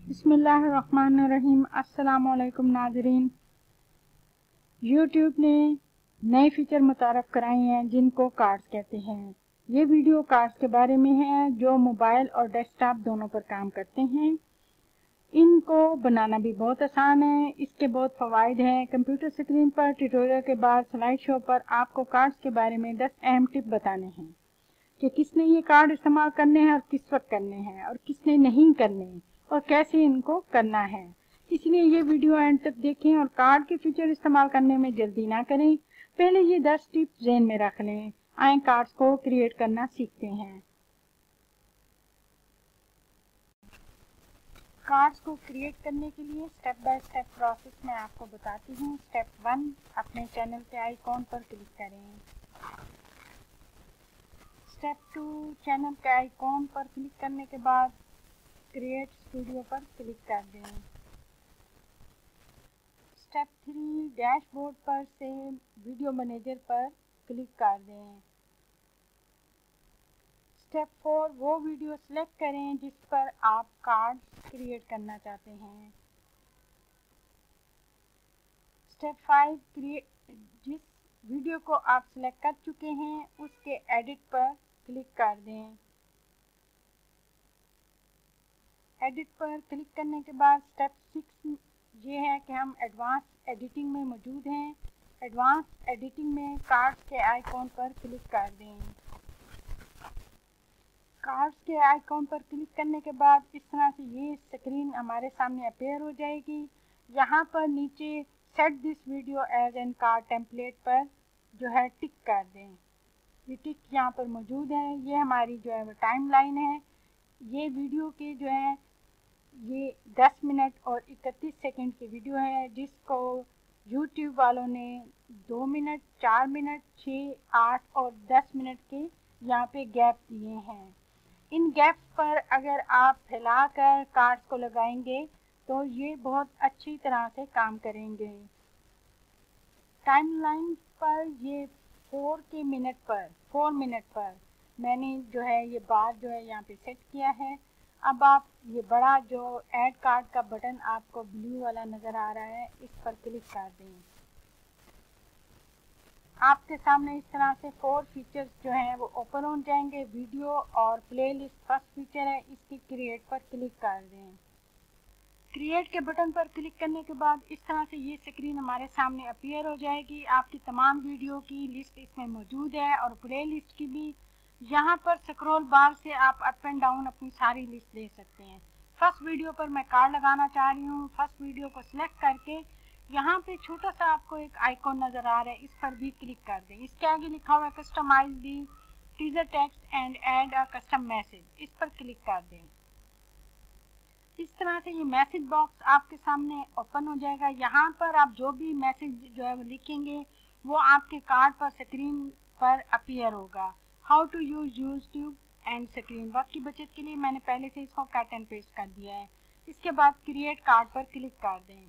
बिस्मिल्लाहिर्रहमानिर्रहीम। अस्सलामुअलैकुम नाज़रीन। यूट्यूब ने नए फीचर मुतारफ़ कराए हैं जिनको कार्ड्स कहते हैं। ये वीडियो कार्ड्स के बारे में है जो मोबाइल और डेस्कटॉप दोनों पर काम करते हैं। इनको बनाना भी बहुत आसान है। इसके बहुत फ़वाइद हैं। कंप्यूटर स्क्रीन पर ट्यूटोरियल के बाद स्लाइड शो पर आपको कार्ड्स के बारे में 10 अहम टिप बताने हैं कि किसने ये कार्ड इस्तेमाल करने हैं और किस वक्त करने हैं और किसने नहीं करने और कैसे इनको करना है। इसलिए ये वीडियो एंड तक देखें और कार्ड के फीचर इस्तेमाल करने में जल्दी ना करें। पहले ये 10 टिप्स ज़हन में रख लें। आए कार्ड्स को क्रिएट करना सीखते हैं। कार्ड्स को क्रिएट करने के लिए स्टेप बाय स्टेप प्रोसेस मैं आपको बताती हूँ। स्टेप 1, अपने चैनल के आइकॉन पर क्लिक करें। स्टेप 2, चैनल के आइकॉन पर क्लिक करने के बाद क्रिएट स्टूडियो पर क्लिक कर दें। स्टेप 3, डैशबोर्ड पर से वीडियो मैनेजर पर क्लिक कर दें। स्टेप 4, वो वीडियो सेलेक्ट करें जिस पर आप कार्ड क्रिएट करना चाहते हैं। स्टेप 5, जिस वीडियो को आप सेलेक्ट कर चुके हैं उसके एडिट पर क्लिक कर दें। एडिट पर क्लिक करने के बाद स्टेप 6 ये है कि हम एडवांस एडिटिंग में मौजूद हैं। एडवांस एडिटिंग में कार्ड्स के आइकॉन पर क्लिक कर दें। कार्ड्स के आइकॉन पर क्लिक करने के बाद इस तरह से ये स्क्रीन हमारे सामने अपेयर हो जाएगी। यहाँ पर नीचे set this video as an card template पर जो है टिक कर दें। ये टिक यहाँ पर मौजूद है। ये हमारी जो है वो टाइम लाइन है। ये वीडियो के जो है ये 10 मिनट और 31 सेकंड की वीडियो है जिसको YouTube वालों ने 2 मिनट, 4 मिनट, 6, 8 और 10 मिनट के यहाँ पे गैप दिए हैं। इन गैप्स पर अगर आप फैलाकर कार्ड्स को लगाएंगे तो ये बहुत अच्छी तरह से काम करेंगे। टाइमलाइन पर ये 4 मिनट पर मैंने जो है ये बार जो है यहाँ पे सेट किया है। अब आप ये बड़ा जो ऐड कार्ड का बटन आपको ब्लू वाला नज़र आ रहा है इस पर क्लिक कर दें। आपके सामने इस तरह से 4 फीचर्स जो हैं वो ओपन हो जाएंगे। वीडियो और प्लेलिस्ट फर्स्ट फीचर है, इसकी क्रिएट पर क्लिक कर दें। क्रिएट के बटन पर क्लिक करने के बाद इस तरह से ये स्क्रीन हमारे सामने अपीयर हो जाएगी। आपकी तमाम वीडियो की लिस्ट इसमें मौजूद है और प्ले लिस्ट की भी। यहाँ पर स्क्रॉल बार से आप अप एंड डाउन अपनी सारी लिस्ट दे सकते हैं। फर्स्ट वीडियो पर मैं कार्ड लगाना चाह रही हूँ। फर्स्ट वीडियो को सिलेक्ट करके यहाँ पे छोटा सा आपको एक आइकॉन नज़र आ रहा है, इस पर भी क्लिक कर दें। इसके आगे लिखा हुआ है customise the teaser text and add a custom message, इस पर क्लिक कर दें। इस तरह से ये मैसेज बॉक्स आपके सामने ओपन हो जाएगा। यहाँ पर आप जो भी मैसेज जो है वो लिखेंगे वो आपके कार्ड पर स्क्रीन पर अपीयर होगा। How to use YouTube end screen, वक्त की बचत के लिए मैंने पहले से इसको कट एंड पेस्ट कर दिया है। इसके बाद क्रिएट कार्ड पर क्लिक कर दें।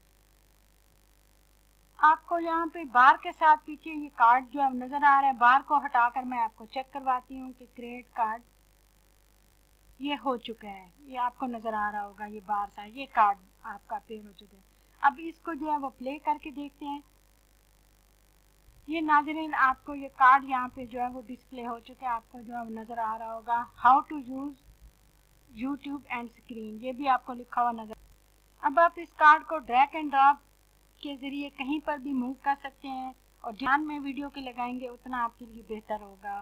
आपको यहाँ पे बार के साथ पीछे ये कार्ड जो है नज़र आ रहा है। बार को हटाकर मैं आपको चेक करवाती हूँ कि क्रिएट कार्ड ये हो चुका है। ये आपको नज़र आ रहा होगा, ये बार सा ये कार्ड आपका पेड़ हो चुका है। अब इसको जो है वो प्ले करके देखते हैं। ये नाज़रीन आपको ये कार्ड यहाँ पे जो है वो डिस्प्ले हो चुके हैं। आपको जो है वो नज़र आ रहा होगा how to use YouTube end screen, ये भी आपको लिखा हुआ नज़र। अब आप इस कार्ड को ड्रैग एंड ड्रॉप के ज़रिए कहीं पर भी मूव कर सकते हैं और ध्यान में वीडियो के लगाएंगे उतना आपके लिए बेहतर होगा।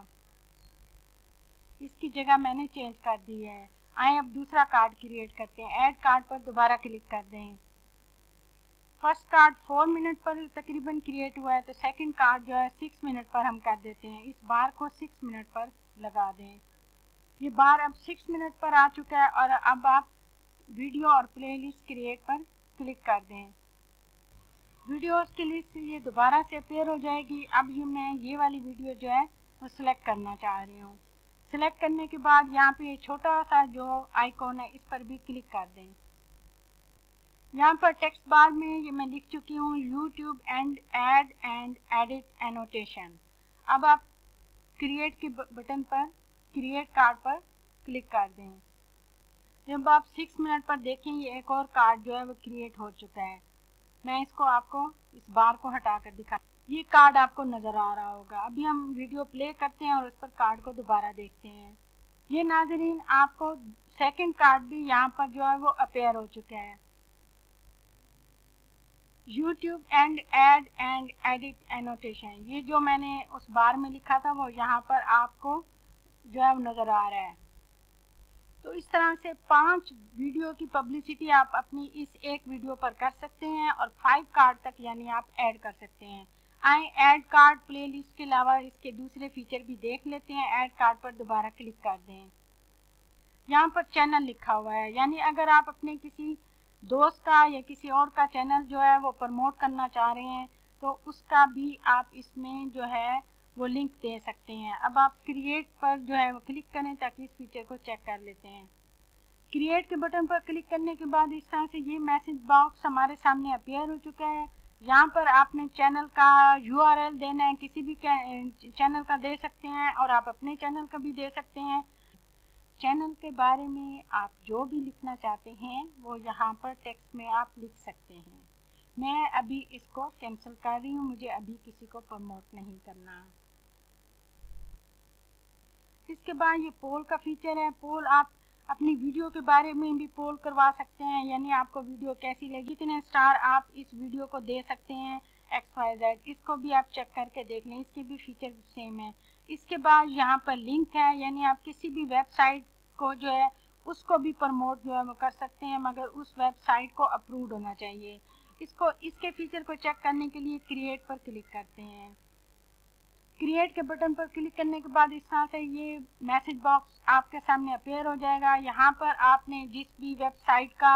इसकी जगह मैंने चेंज कर दी है। आए अब दूसरा कार्ड क्रिएट करते हैं। ऐड कार्ड पर दोबारा क्लिक कर दें। फर्स्ट कार्ड 4 मिनट पर तकरीबन क्रिएट हुआ है तो सेकंड कार्ड जो है 6 मिनट पर हम कर देते हैं। इस बार को 6 मिनट पर लगा दें। ये बार अब 6 मिनट पर आ चुका है और अब आप वीडियो और प्लेलिस्ट क्रिएट पर क्लिक कर दें। वीडियोस की लिस्ट ये दोबारा से अपेयर हो जाएगी। अब मैं ये वाली वीडियो जो है वो सिलेक्ट करना चाह रही हूँ। सिलेक्ट करने के बाद यहाँ पे छोटा सा जो आइकॉन है इस पर भी क्लिक कर दें। यहाँ पर टेक्स्ट बार में ये मैं लिख चुकी हूँ यूट्यूब एंड एडिट एनोटेशन। अब आप क्रिएट के बटन पर क्रिएट कार्ड पर क्लिक कर दें। जब आप 6 मिनट पर देखें ये एक और कार्ड जो है वो क्रिएट हो चुका है। मैं इसको आपको इस बार को हटाकर दिखा, ये कार्ड आपको नज़र आ रहा होगा। अभी हम वीडियो प्ले करते हैं और उस पर कार्ड को दोबारा देखते हैं। ये नाज़रीन आपको सेकंड कार्ड भी यहाँ पर जो है वो अपेयर हो चुका है। YouTube and add and edit annotation, ये जो मैंने उस बार में लिखा था वो यहाँ पर आपको जो है वो नज़र आ रहा है। तो इस तरह से 5 वीडियो की पब्लिसिटी आप अपनी इस एक वीडियो पर कर सकते हैं और 5 कार्ड तक यानी आप ऐड कर सकते हैं। आए ऐड कार्ड प्लेलिस्ट के अलावा इसके दूसरे फीचर भी देख लेते हैं। ऐड कार्ड पर दोबारा क्लिक कर दें। यहाँ पर चैनल लिखा हुआ है, यानी अगर आप अपने किसी दोस्त का या किसी और का चैनल जो है वो प्रमोट करना चाह रहे हैं तो उसका भी आप इसमें जो है वो लिंक दे सकते हैं। अब आप क्रिएट पर जो है वो क्लिक करें ताकि इस फीचर को चेक कर लेते हैं। क्रिएट के बटन पर क्लिक करने के बाद इस तरह से ये मैसेज बॉक्स हमारे सामने अपीयर हो चुका है। यहाँ पर आपने चैनल का URL देना है, किसी भी चैनल का दे सकते हैं और आप अपने चैनल का भी दे सकते हैं। चैनल के बारे में आप जो भी लिखना चाहते हैं वो यहाँ पर टेक्स्ट में आप लिख सकते हैं। मैं अभी इसको कैंसिल कर रही हूँ, मुझे अभी किसी को प्रमोट नहीं करना। इसके बाद ये पोल का फीचर है। पोल आप अपनी वीडियो के बारे में भी पोल करवा सकते हैं, यानी आपको वीडियो कैसी लगी, कितने स्टार आप इस वीडियो को दे सकते हैं XYZ। इसको भी आप चेक करके देख लें, इसके भी फीचर सेम है। इसके बाद यहाँ पर लिंक है, यानी आप किसी भी वेबसाइट को जो है उसको भी प्रमोट जो है वो कर सकते हैं, मगर उस वेबसाइट को अप्रूव्ड होना चाहिए। इसके फीचर को चेक करने के लिए क्रिएट पर क्लिक करते हैं। क्रिएट के बटन पर क्लिक करने के बाद इस तरह से ये मैसेज बॉक्स आपके सामने अपीयर हो जाएगा। यहाँ पर आपने जिस भी वेबसाइट का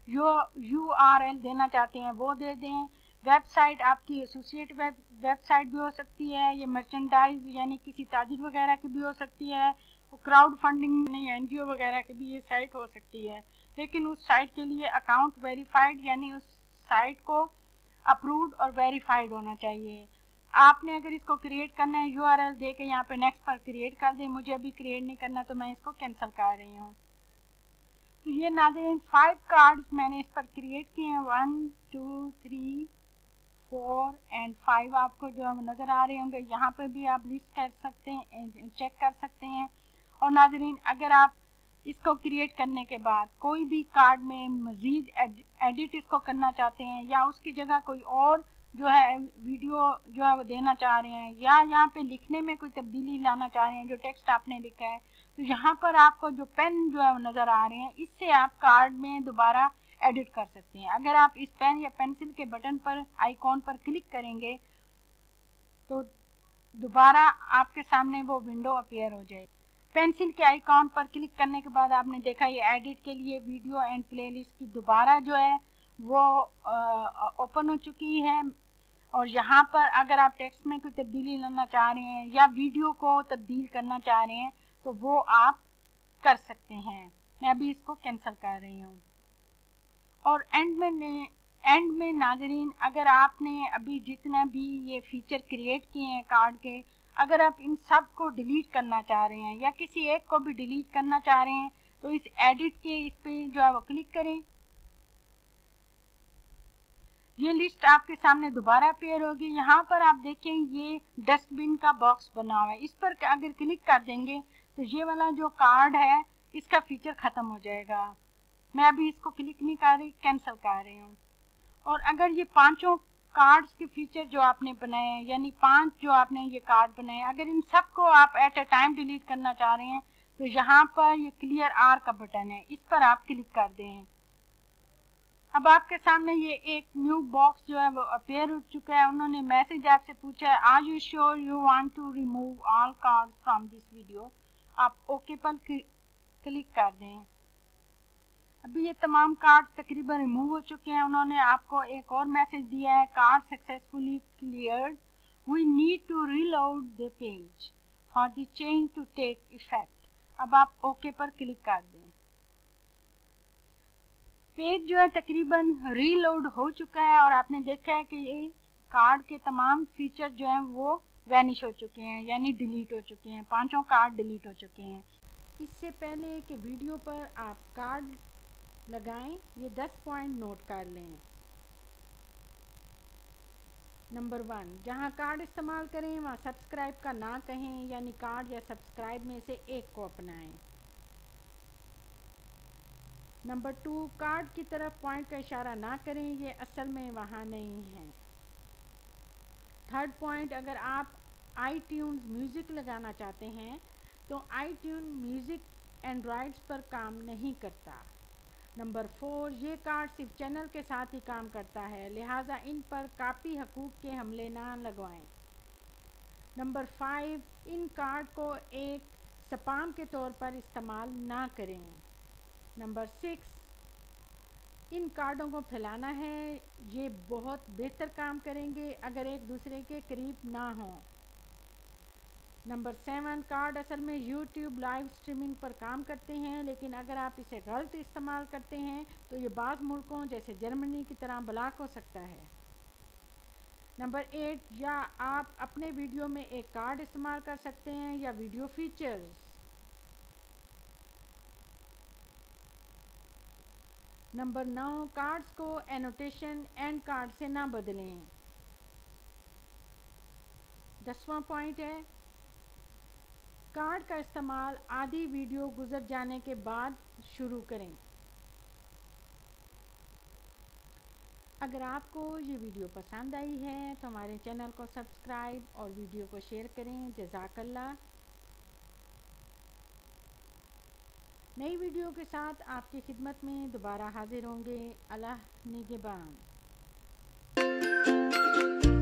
URL देना चाहते हैं वो दे दें। वेबसाइट आपकी एसोसिएट वेबसाइट भी हो सकती है, ये मर्चेंडाइज यानी किसी ताजिर वगैरह की भी हो सकती है, क्राउड फंडिंग नहीं NGO वगैरह की भी ये साइट हो सकती है। लेकिन उस साइट के लिए अकाउंट वेरीफाइड यानी उस साइट को अप्रूव्ड और वेरीफाइड होना चाहिए। आपने अगर इसको क्रिएट करना है URL दे के यहाँ पे नेक्स्ट पर क्रिएट कर दें। मुझे अभी क्रिएट नहीं करना तो मैं इसको कैंसिल कर रही हूँ। तो ये नाज़रीन 5 कार्ड्स मैंने इस पर क्रिएट किए हैं। 1 2 3 4 एंड 5 आपको जो नज़र आ रहे होंगे। यहाँ पे भी आप लिस्ट कर सकते हैं, चेक कर सकते हैं। और नाज़रीन अगर आप इसको क्रिएट करने के बाद कोई भी कार्ड में मज़ीद एडिट इसको करना चाहते हैं या उसकी जगह कोई और जो है वीडियो जो है वो देना चाह रहे हैं या यहाँ पे लिखने में कोई तब्दीली लाना चाह रहे हैं, जो टेक्स्ट आपने लिखा है, तो यहाँ पर आपको जो पेन जो है वो नज़र आ रहे हैं, इससे आप कार्ड में दोबारा एडिट कर सकते हैं। अगर आप इस पेन या पेंसिल के बटन पर आइकॉन पर क्लिक करेंगे तो दोबारा आपके सामने वो विंडो अपीयर हो जाएगी। पेंसिल के आइकॉन पर क्लिक करने के बाद आपने देखा ये एडिट के लिए वीडियो एंड प्लेलिस्ट की दोबारा जो है वो ओपन हो चुकी है। और यहाँ पर अगर आप टेक्स्ट में कोई तब्दीली लाना चाह रहे हैं या वीडियो को तब्दील करना चाह रहे हैं तो वो आप कर सकते हैं। मैं अभी इसको कैंसिल कर रही हूँ। और एंड में नाज़रीन अगर आपने अभी जितना भी ये फीचर क्रिएट किए हैं कार्ड के, अगर आप इन सब को डिलीट करना चाह रहे हैं या किसी एक को भी डिलीट करना चाह रहे हैं तो इस एडिट के इस पे जो है वो क्लिक करें। ये लिस्ट आपके सामने दोबारा अपीयर होगी। यहाँ पर आप देखें ये डस्टबिन का बॉक्स बना हुआ है, इस पर अगर क्लिक कर देंगे तो ये वाला जो कार्ड है इसका फीचर ख़त्म हो जाएगा। मैं अभी इसको क्लिक नहीं कर रही, कैंसिल कर रही हूँ। और अगर ये पांचों कार्ड्स के फीचर जो आपने बनाए हैं यानी 5 जो आपने ये कार्ड बनाए हैं, अगर इन सबको आप एट अ टाइम डिलीट करना चाह रहे हैं तो यहाँ पर ये क्लियर R का बटन है, इस पर आप क्लिक कर दें। अब आपके सामने ये एक न्यू बॉक्स जो है वो अपीयर हो चुका है। उन्होंने मैसेज आपसे पूछा है are you sure you want to remove all cards from this video. आप ओके पर क्लिक कर दें। अभी ये तमाम कार्ड तकरीबन रिमूव हो चुके हैं। उन्होंने आपको एक और मैसेज दिया है card successfully cleared, we need to reload the page for the change to take effect. अब आप ओके पर क्लिक कर दें। पेज जो है तकरीबन रीलोड हो चुका है और आपने देखा है कि ये कार्ड के तमाम फीचर जो हैं वो वैनिश हो चुके हैं यानी डिलीट हो चुके हैं। 5 कार्ड डिलीट हो चुके हैं। इससे पहले कि वीडियो पर आप कार्ड लगाएं, ये 10 पॉइंट नोट कर लें। नंबर 1, जहां कार्ड इस्तेमाल करें वहां सब्सक्राइब का ना कहें, यानी कार्ड या सब्सक्राइब में से एक को अपनाएं। नंबर 2, कार्ड की तरफ पॉइंट का इशारा ना करें, ये असल में वहां नहीं है। थर्ड पॉइंट, अगर आप iTunes म्यूज़िक लगाना चाहते हैं तो iTunes म्यूज़िक एंड्रॉयड्स पर काम नहीं करता। नंबर 4, ये कार्ड सिर्फ चैनल के साथ ही काम करता है, लिहाजा इन पर कापी हकूक के हमले ना लगवाएं। नंबर 5, इन कार्ड को एक स्पैम के तौर पर इस्तेमाल ना करें। नंबर 6, इन कार्डों को फैलाना है, ये बहुत बेहतर काम करेंगे अगर एक दूसरे के करीब ना हों। नंबर 7, कार्ड असल में यूट्यूब लाइव स्ट्रीमिंग पर काम करते हैं, लेकिन अगर आप इसे गलत इस्तेमाल करते हैं तो ये बाज़ मुल्कों जैसे जर्मनी की तरह ब्लॉक हो सकता है। नंबर 8, या आप अपने वीडियो में एक कार्ड इस्तेमाल कर सकते हैं या वीडियो फीचर्स। नंबर 9, कार्ड्स को एनोटेशन एंड कार्ड से ना बदलें। 10वां पॉइंट है, कार्ड का इस्तेमाल आधी वीडियो गुजर जाने के बाद शुरू करें। अगर आपको ये वीडियो पसंद आई है तो हमारे चैनल को सब्सक्राइब और वीडियो को शेयर करें। जज़ाकल्लाह। नई वीडियो के साथ आपकी खिदमत में दोबारा हाजिर होंगे। अल्लाह निगहबान।